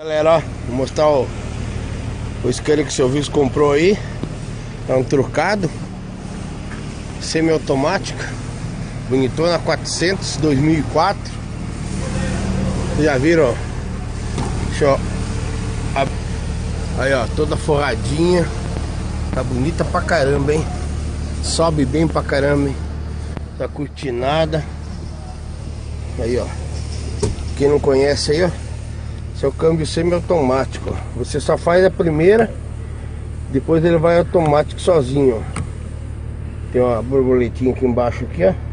Galera, ó, vou mostrar o Scania que o seu Wilson comprou aí. É um trocado semi-automática, bonitona, 400, 2004. Vocês já viram, ó? Deixa eu... Aí, ó, toda forradinha. Tá bonita pra caramba, hein? Sobe bem pra caramba, hein? Tá cortinada. Aí, ó, quem não conhece aí, ó, esse é o câmbio semi-automático, ó. Você só faz a primeira, depois ele vai automático sozinho, ó. Tem uma borboletinha aqui embaixo aqui, ó,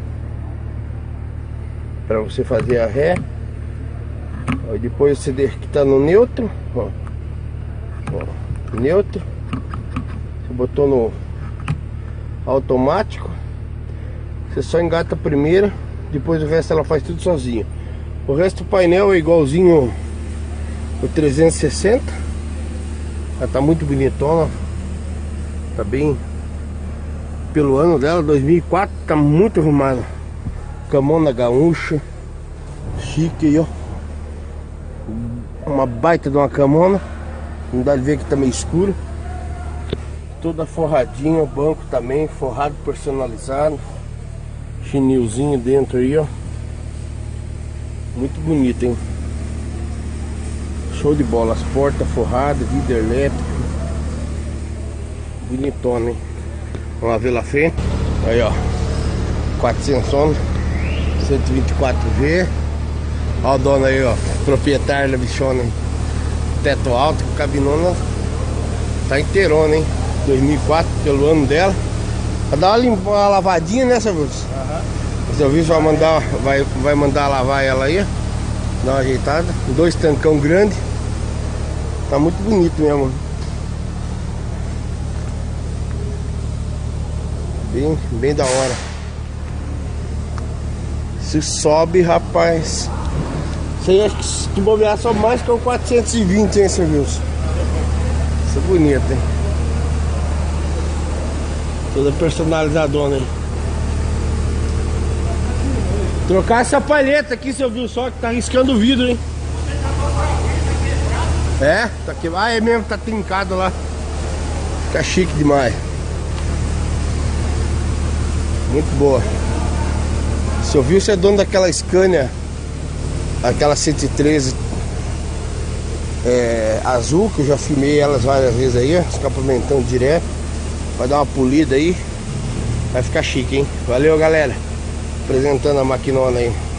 pra você fazer a ré. Ó, depois você deixa que tá no neutro, ó. Ó, neutro. Você botou no automático, você só engata a primeira, depois o resto ela faz tudo sozinho. O resto do painel é igualzinho o 360. Ela tá muito bonitona. Tá bem, pelo ano dela, 2004, tá muito arrumada. Camona gaúcha, chique aí, ó. Uma baita de uma camona. Não dá de ver que tá meio escuro. Toda forradinha, o banco também forrado, personalizado. Chinilzinho dentro aí, ó. Muito bonito, hein? Show de bola. As portas forradas, vidro elétrico. Bonitona, hein? Vamos ver lá frente. Aí, ó, 400 anos, 124V. Ó o dono aí, ó, proprietário da bichona, hein? Teto alto, cabinona. Tá inteirona, hein? 2004, pelo ano dela. Vai dar uma lavadinha, né, seu Wilson? O seu Wilson vai mandar lavar ela aí, ó. Dar uma ajeitada. 2 tancão grande. Tá muito bonito mesmo. Bem da hora. Se sobe, rapaz. Isso aí, acho que se tu bobear, sobe mais que o 420, hein, seu Wilson? Isso é bonito, hein? Toda personalizadona, hein? Trocar essa palheta aqui, seu Wilson, só que tá riscando o vidro, hein? É, tá aqui. Ah, é mesmo, tá trincado lá. Fica chique demais. Muito boa. Seu Wilson é dono daquela Scania, aquela 113 azul, que eu já filmei elas várias vezes aí, ó, escapamentando direto. Vai dar uma polida aí, vai ficar chique, hein? Valeu, galera, apresentando a maquinona aí.